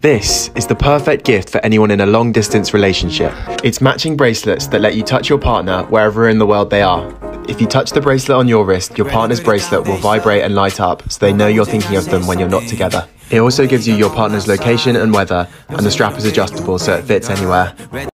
This is the perfect gift for anyone in a long-distance relationship. It's matching bracelets that let you touch your partner wherever in the world they are. If you touch the bracelet on your wrist, your partner's bracelet will vibrate and light up so they know you're thinking of them when you're not together. It also gives you your partner's location and weather, and the strap is adjustable so it fits anywhere.